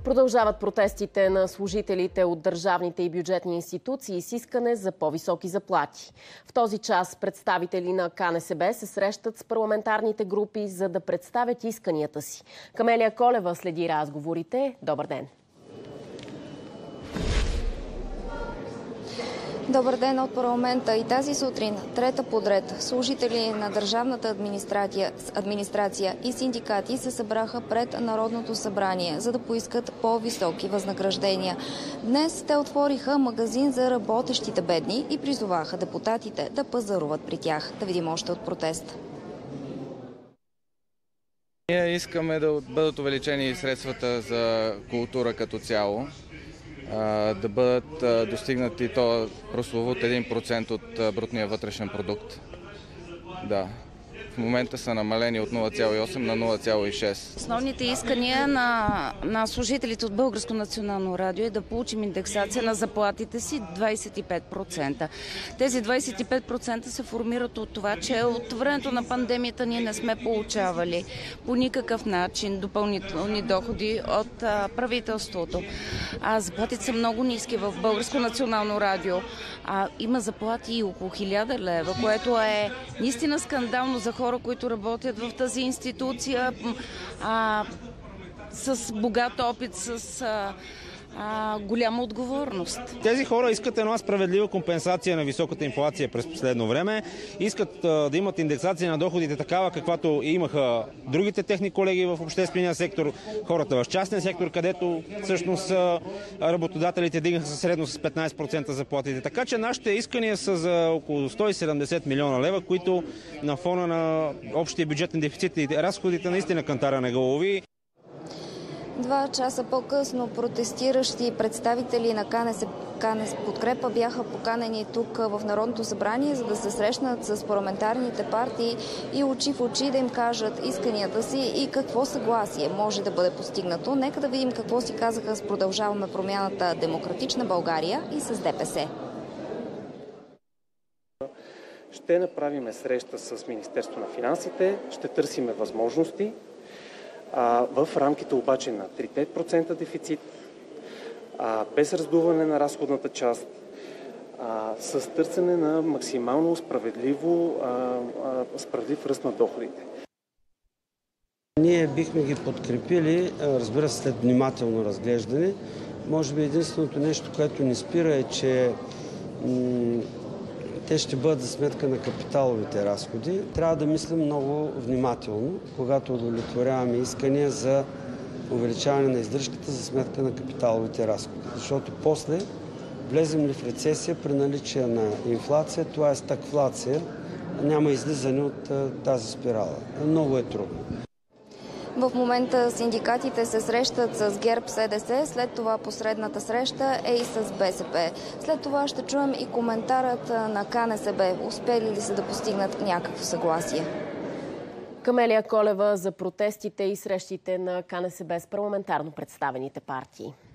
Продължават протестите на служителите от държавните и бюджетни институции с искане за по-високи заплати. В този час представители на КНСБ се срещат с парламентарните групи, за да представят исканията си. Камелия Колева следи разговорите. Добър ден! Добър ден от парламента. И тази сутрин, трета подред, служители на държавната администрация и синдикати се събраха пред Народното събрание, за да поискат по-високи възнаграждения. Днес те отвориха магазин за работещите бедни и призоваха депутатите да пазаруват при тях. Да видим още от протест. Ние искаме да бъдат увеличени средствата за култура като цяло, да бъдат достигнати то прословут 1% от брутния вътрешен продукт. Да. В момента са намалени от 0,8 на 0,6. Основните искания на служителите от Българско национално радио е да получим индексация на заплатите си 25%. Тези 25% се формират от това, че от времето на пандемията ние не сме получавали по никакъв начин допълнителни доходи от правителството. Заплатите са много ниски в Българско национално радио. Има заплати и около 1000 лева, което е наистина скандално за хора, които работят в тази институция, с богат опит, с голяма отговорност. Тези хора искат една справедлива компенсация на високата инфлация през последно време. Искат да имат индексация на доходите такава, каквато имаха другите техни колеги в обществения сектор, хората в частния сектор, където всъщност работодателите дигнаха средно с 15% заплатите. Така че нашите искания са за около 170 милиона лева, които на фона на общия бюджетен дефицит и разходите наистина кантара не го лови. 2 часа по-късно протестиращи представители на КНС Подкрепа бяха поканени тук в Народното събрание, за да се срещнат с парламентарните партии и очи в очи да им кажат исканията си и какво съгласие може да бъде постигнато. Нека да видим какво си казаха с Продължаваме промяната Демократична България и с ДПС. Ще направим среща с Министерството на финансите, ще търсиме възможности. В рамките обаче на 3% дефицит, без раздуване на разходната част, с търсене на максимално справедлив ръст на доходите. Ние бихме ги подкрепили, разбира се, след внимателно разглеждане. Може би единственото нещо, което ни спира е, че те ще бъдат за сметка на капиталовите разходи. Трябва да мислим много внимателно, когато удовлетворяваме искания за увеличаване на издръжката за сметка на капиталовите разходи. Защото после влезем ли в рецесия при наличие на инфлация, това е стагфлация, няма излизане от тази спирала. Много е трудно. В момента синдикатите се срещат с ГЕРБ СДС, след това посредната среща е и с БСП. След това ще чуем и коментарът на КНСБ. Успели ли са да постигнат някакво съгласие? Камелия Колева за протестите и срещите на КНСБ с парламентарно представените партии.